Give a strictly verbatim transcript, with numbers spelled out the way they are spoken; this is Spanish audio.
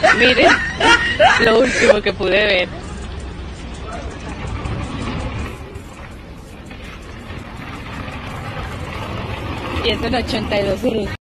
Miren, lo último que pude ver. Y es el ochenta y dos Sur.